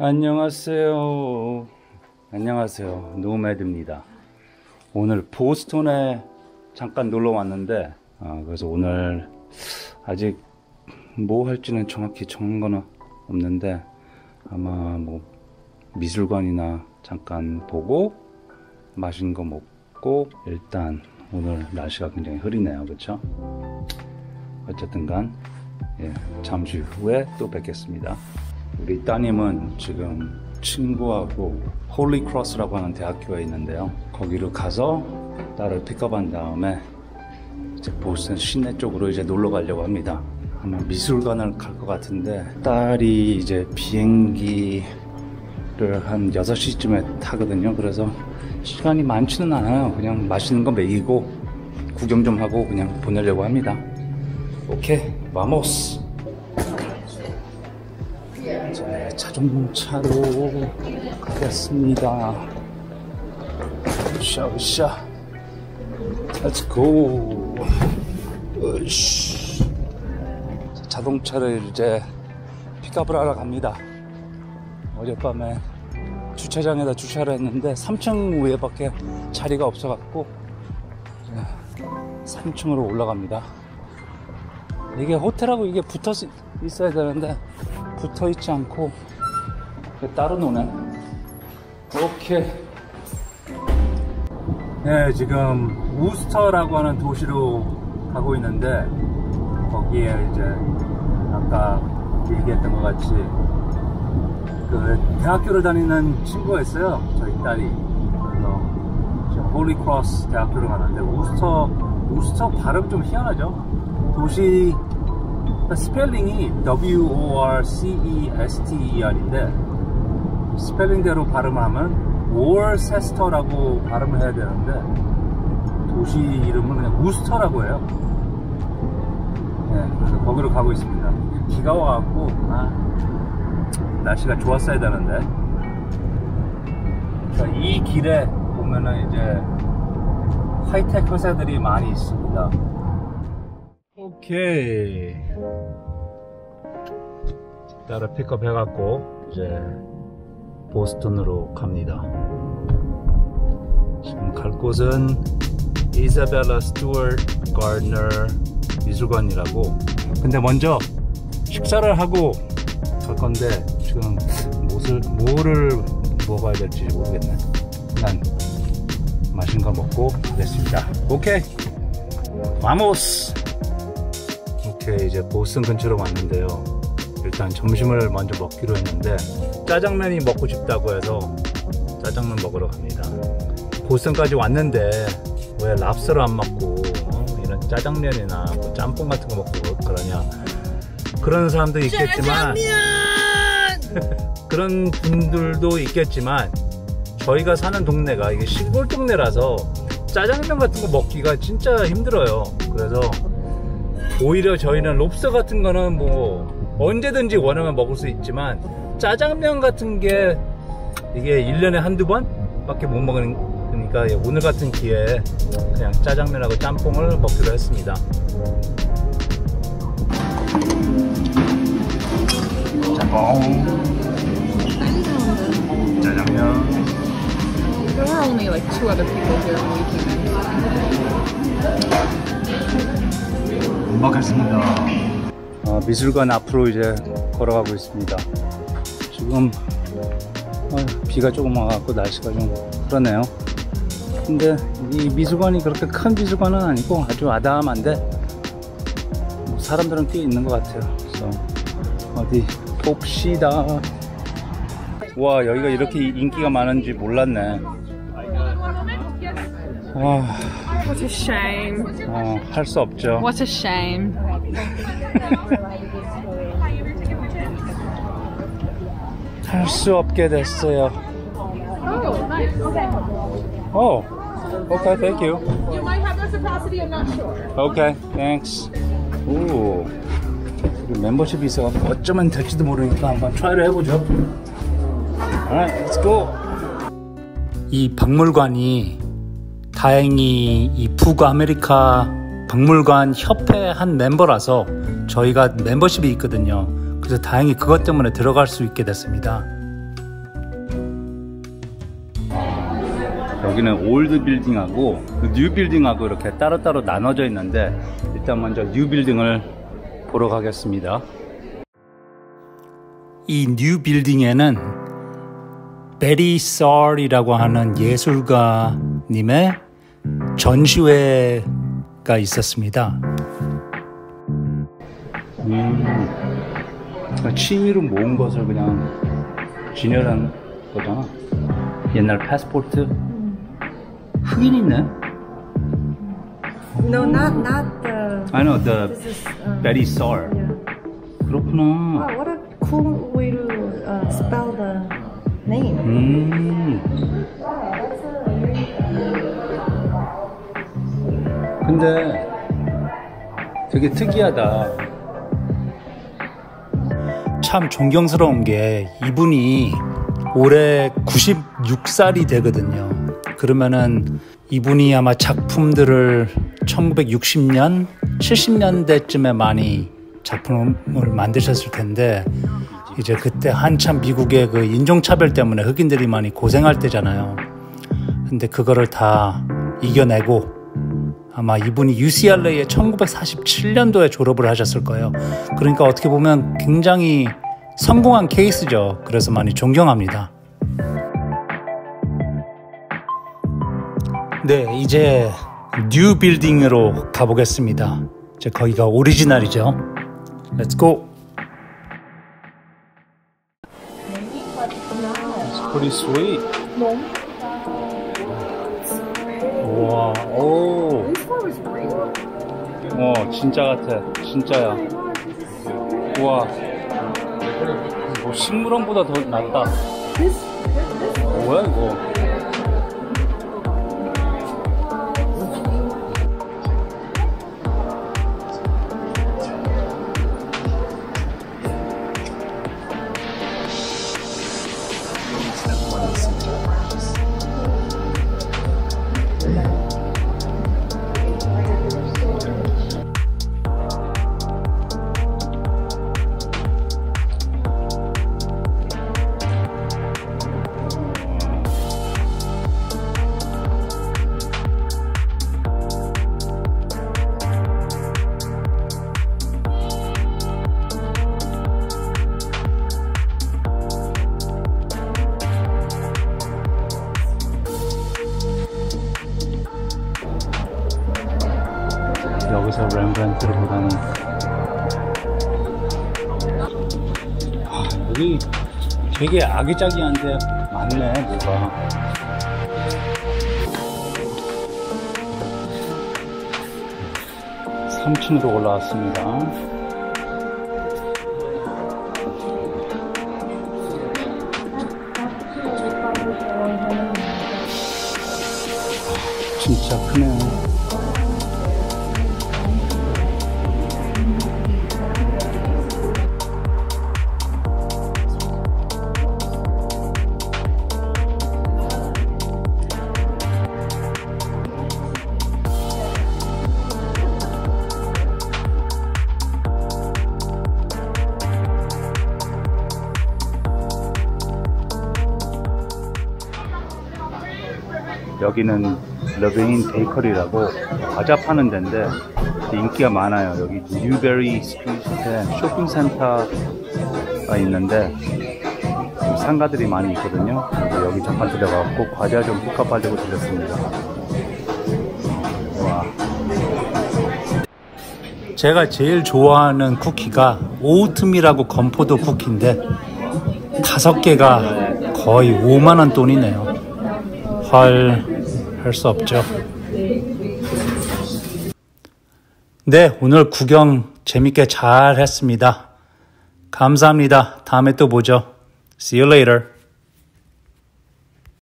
안녕하세요. 안녕하세요. 노매드입니다. 오늘 보스턴에 잠깐 놀러 왔는데, 그래서 오늘 아직 뭐 할지는 정확히 정한 건 없는데, 아마 뭐 미술관이나 잠깐 보고 맛있는 거 먹고, 일단 오늘 날씨가 굉장히 흐리네요. 그렇죠? 어쨌든 간 잠시 후에 또 뵙겠습니다. 우리 따님은 지금 친구하고 홀리크로스라고 하는 대학교에 있는데요. 거기로 가서 딸을 픽업한 다음에 이제 보스턴 시내 쪽으로 이제 놀러 가려고 합니다. 아마 미술관을 갈 것 같은데, 딸이 이제 비행기를 한 6시쯤에 타거든요. 그래서 시간이 많지는 않아요. 그냥 맛있는 거 먹이고 구경 좀 하고 그냥 보내려고 합니다. 오케이, 바모스! 자동차로 가겠습니다. 으쌰 Let's go. 으쉬. 자동차를 이제 픽업을 하러 갑니다. 어젯밤에 주차장에다 주차를 했는데 3층 위에밖에 자리가 없어갖고 3층으로 올라갑니다. 이게 호텔하고 이게 붙어 있어야 되는데 붙어 있지 않고 따로 노네. 오케이. 네, 지금 우스터라고 하는 도시로 가고 있는데, 거기에 이제 아까 얘기했던 것 같이 그 대학교를 다니는 친구가 있어요. 저희 딸이. 그래서 지금 홀리크로스 대학교를 가는데, 우스터 발음 좀 희한하죠? 도시 스펠링이 WORCESTER인데 스펠링대로 발음하면 월세스터라고 발음을 해야 되는데 도시 이름은 그냥 우스터라고 해요. 네, 그래서 거기로 가고 있습니다. 비가 와갖고 날씨가 좋았어야 되는데, 그러니까 이 길에 보면은 이제 하이텍 회사들이 많이 있습니다. 오케이. 딸을 픽업 해갖고 이제 보스턴으로 갑니다. 지금 갈 곳은 이사벨라 스튜어트 가드너 미술관이라고. 근데 먼저 식사를 하고 갈 건데 지금 뭐를 먹어야 될지 모르겠네. 그냥 맛있는 거 먹고 가겠습니다. 오케이, 바모스! 오케이, 이제 보스턴 근처로 왔는데요. 일단 점심을 먼저 먹기로 했는데 짜장면이 먹고 싶다고 해서 짜장면 먹으러 갑니다. 보스턴까지 왔는데 왜 랍스터를 안 먹고 이런 짜장면이나 뭐 짬뽕 같은 거 먹고 그러냐, 그런 사람도 있겠지만 그런 분들도 있겠지만, 저희가 사는 동네가 이게 시골 동네라서 짜장면 같은 거 먹기가 진짜 힘들어요. 그래서 오히려 저희는 롭스터 같은 거는 뭐 언제든지 원하면 먹을 수 있지만, 짜장면 같은 게 이게 1년에 한두 번 밖에 못 먹으니까 오늘 같은 기회에 그냥 짜장면하고 짬뽕을 먹기로 했습니다. 짬뽕, 짜장면. There were only like 2 other people here when we came in. 먹겠습니다. 미술관 앞으로 이제 걸어가고 있습니다. 지금 비가 조금 와갖고 날씨가 좀 그러네요. 근데 이 미술관이 그렇게 큰 미술관은 아니고 아주 아담한데 사람들은 꽤 있는 것 같아요. 그래서 어디 봅시다. 와, 여기가 이렇게 인기가 많은지 몰랐네. What a shame. 할 수 없죠. What a shame. 할 수 없게 됐어요. Oh, nice. Oh, okay, thank you. You might have reciprocity, I'm not sure. Okay, thanks. 오, 멤버십이 있어 어쩌면 될지도 모르니까 한번 트라이를 해보죠. Alright, let's go. 이 박물관이 다행히 이 북아메리카 박물관 협회 한 멤버라서 저희가 멤버십이 있거든요. 그래서 다행히 그것 때문에 들어갈 수 있게 됐습니다. 여기는 올드 빌딩하고 뉴 빌딩하고 이렇게 따로따로 나눠져 있는데 일단 먼저 뉴 빌딩을 보러 가겠습니다. 이 뉴 빌딩에는 베리 썰이라고 하는 예술가님의 전시회가 있었습니다. 취미로 모은 것을 그냥 진열한 거잖아. 옛날 패스포트. 흑인 있네. No, not the. I know the This is. Betty Saar. Yeah. 그렇구나. Wow, what a cool way to spell the name. 근데 되게 특이하다. 참 존경스러운 게 이분이 올해 96살이 되거든요. 그러면은 이분이 아마 작품들을 1960년, 70년대쯤에 많이 작품을 만드셨을 텐데 이제 그때 한참 미국의 그 인종차별 때문에 흑인들이 많이 고생할 때잖아요. 근데 그거를 다 이겨내고 아마 이분이 UCLA에 1947년도에 졸업을 하셨을 거예요. 그러니까 어떻게 보면 굉장히 성공한 케이스죠. 그래서 많이 존경합니다. 네, 이제 뉴 빌딩으로 가보겠습니다. 이제 거기가 오리지널이죠. Let's go. It's pretty sweet. 우와, 오. 진짜 같아. 진짜야. 우와. 뭐 식물원보다 더 낫다. 뭐야 이거? 여기서 렘브란트를 보다니. 여기 되게 아기자기한데 많네 뭐가. 3층으로 올라왔습니다. 진짜 크네요. 여기는 러베인 베이커리라고 과자 파는 데인데 인기가 많아요. 여기 뉴베리 스트리트에 쇼핑센터가 있는데 상가들이 많이 있거든요. 그래서 여기 잠깐 들어가고 과자 좀 픽업하려고 들렸습니다. 와. 제가 제일 좋아하는 쿠키가 오트밀하고 건포도 쿠키인데 5개가 거의 5만원 돈이네요. 할 수 없죠. 네, 오늘 구경 재밌게 잘 했습니다. 감사합니다. 다음에 또 보죠. See you later.